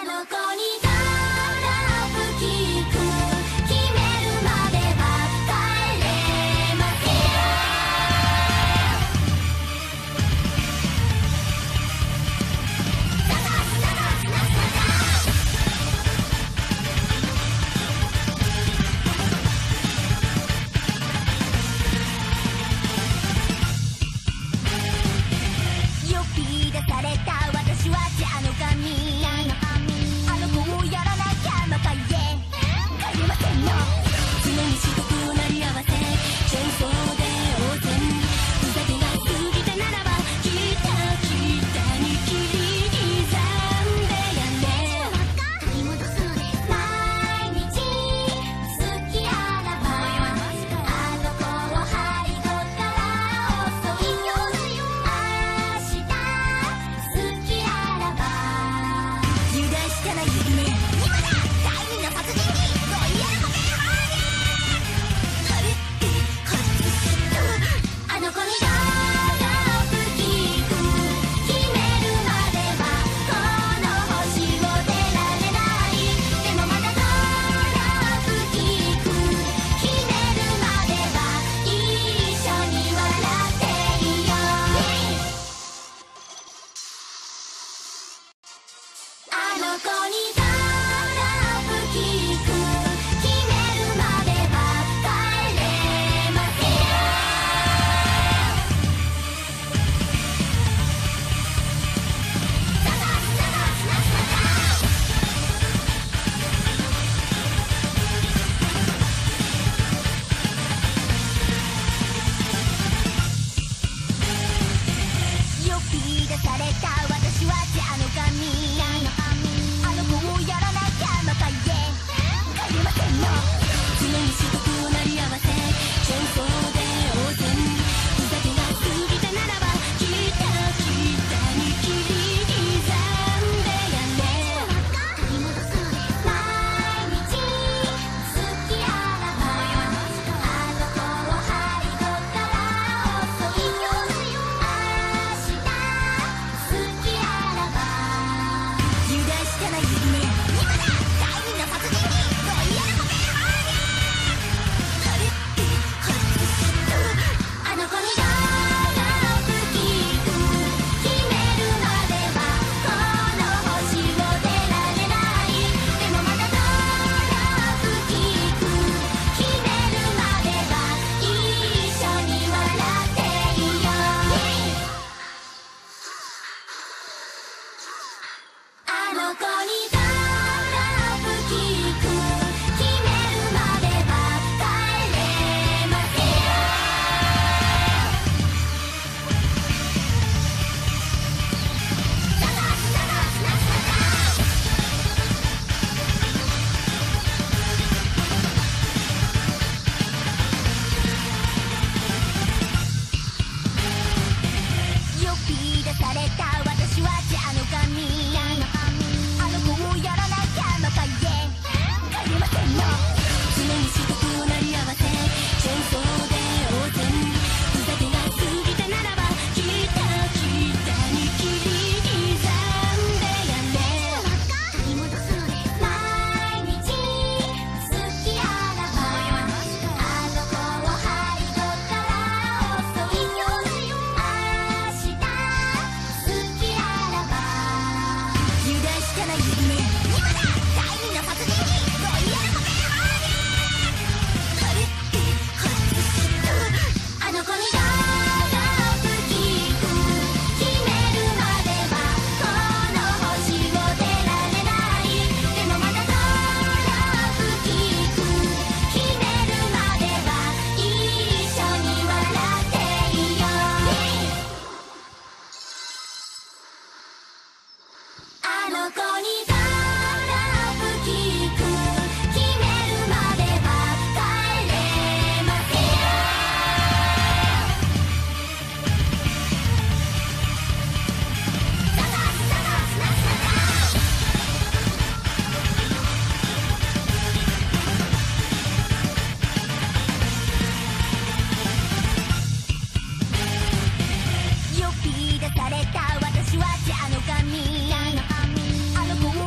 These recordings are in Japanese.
された私はじゃあの髪あの子を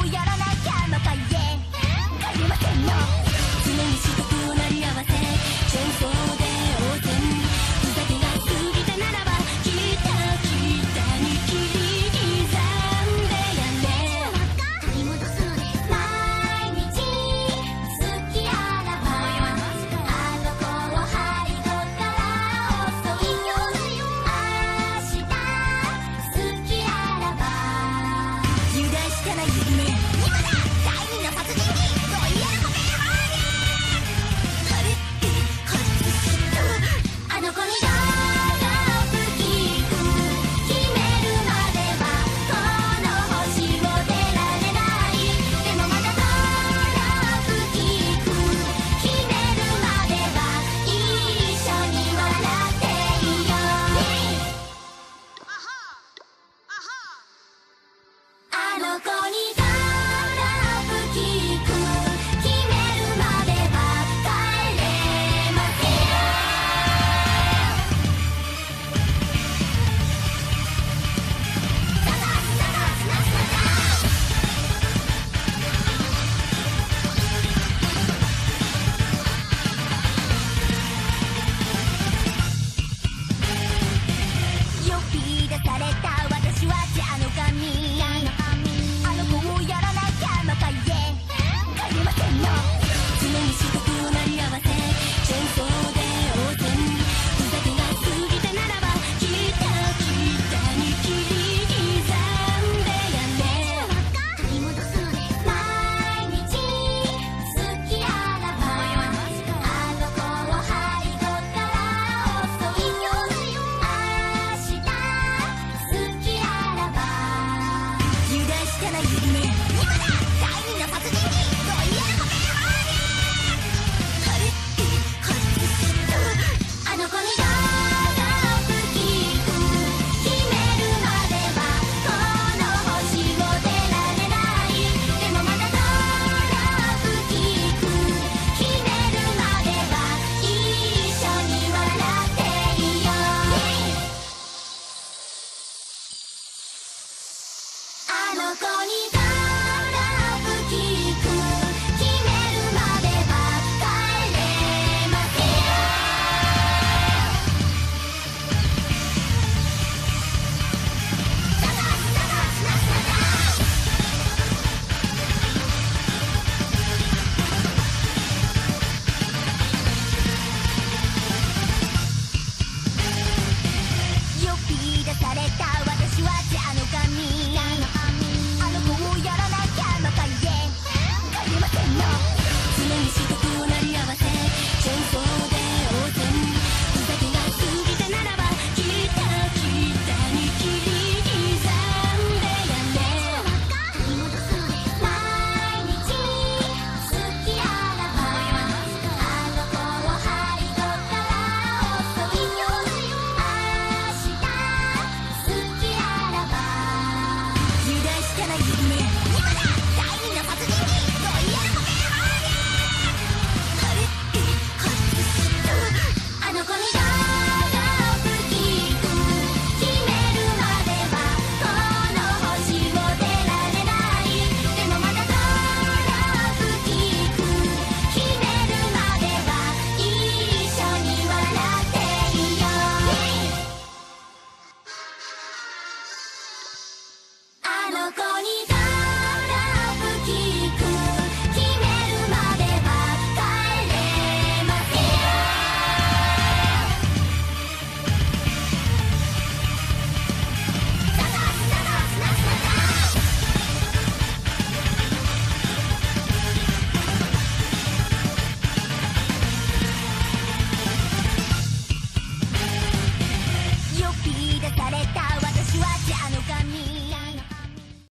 かない夢今だ第二の殺人鬼ロイヤルコメンハーゲーあれ外したあの子にどう吹きく決めるまではこの星を出られないでもまたどう吹きく決めるまでは一緒に笑っていようあの子にどう吹きく決めるまでは帰れません呼び出された私は蛇の神あの子をやらなきゃまた家帰れませんよ常に死と隣り合わせチェーンソーで応戦ふざけが過ぎてならばきたに切り刻んでやれ取り戻すのです毎日好きあらばあの子を背後から襲い明日好きあらば油断したら夢今だ第二の殺人鬼ロイヤルコメンハーゲーあれ外したあの子にどう吹きく決めるまではこの星を出られないでもまたどう吹きく決めるまでは一緒に笑っていようあの子に